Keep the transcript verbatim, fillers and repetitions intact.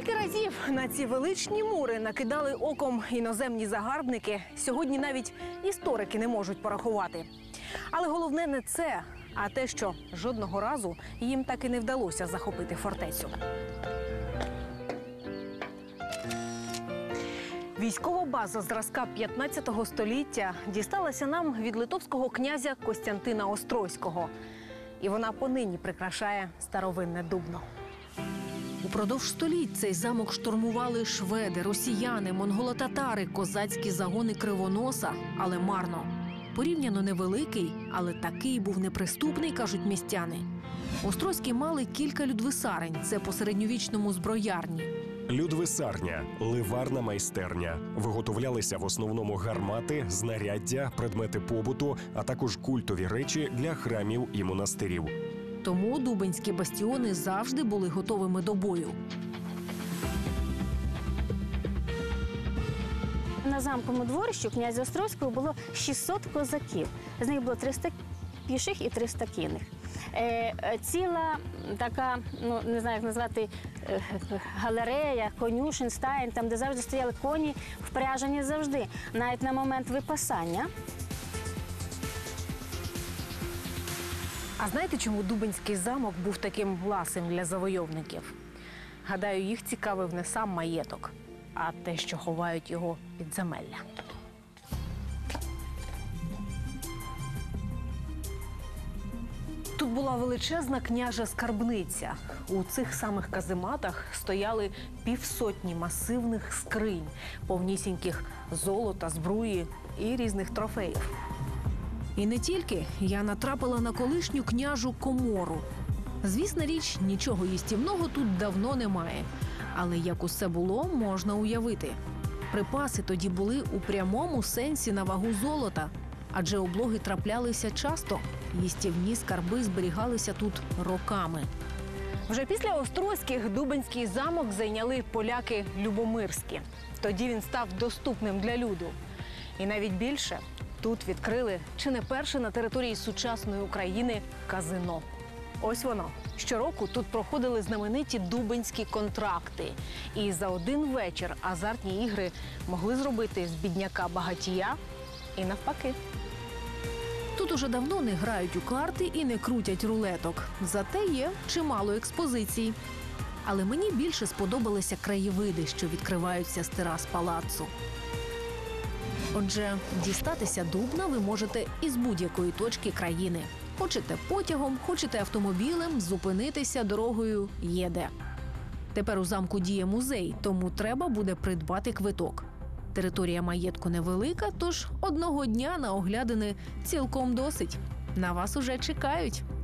Скільки разів на ці величні мури накидали оком іноземні загарбники, сьогодні навіть історики не можуть порахувати. Але головне не це, а те, що жодного разу їм так і не вдалося захопити фортецю. Військова база зразка п'ятнадцятого століття дісталася нам від литовського князя Костянтина Острозького. І вона понині прикрашає старовинне Дубно. Упродовж століть цей замок штурмували шведи, росіяни, монголо-татари, козацькі загони Кривоноса, але марно. Порівняно невеликий, але такий був неприступний, кажуть містяни. Острозькі мали кілька людвисарень – це по середньовічному зброярні. Людвисарня – ливарна майстерня. Виготовлялися в основному гармати, знаряддя, предмети побуту, а також культові речі для храмів і монастирів. Тому дубенські бастіони завжди були готовими до бою. На замковому дворищі князя Острозького було шістсот козаків. З них було триста піших і триста кінних. Е, ціла така, ну не знаю, як назвати, е, галерея, конюшень, стаєнь, там, де завжди стояли коні, впряжені завжди, навіть на момент випасання. А знаєте, чому Дубенський замок був таким ласим для завойовників? Гадаю, їх цікавив не сам маєток, а те, що ховають його підземелля. Тут була величезна княжа скарбниця. У цих самих казематах стояли півсотні масивних скринь, повнісіньких золота, збруї і різних трофеїв. І не тільки. Я натрапила на колишню княжу комору. Звісна річ, нічого їстівного тут давно немає. Але як усе було, можна уявити. Припаси тоді були у прямому сенсі на вагу золота. Адже облоги траплялися часто. Їстівні скарби зберігалися тут роками. Вже після Острозьких Дубенський замок зайняли поляки Любомирські. Тоді він став доступним для люду. І навіть більше – тут відкрили чи не перше на території сучасної України казино. Ось воно. Щороку тут проходили знамениті дубенські контракти. І за один вечір азартні ігри могли зробити з бідняка багатія і навпаки. Тут уже давно не грають у карти і не крутять рулеток. Зате є чимало експозицій. Але мені більше сподобалися краєвиди, що відкриваються з терас палацу. Отже, дістатися Дубна ви можете із будь-якої точки країни. Хочете потягом, хочете автомобілем, зупинитися дорогою є де. Тепер у замку діє музей, тому треба буде придбати квиток. Територія маєтку невелика, тож одного дня на оглядини цілком досить. На вас уже чекають.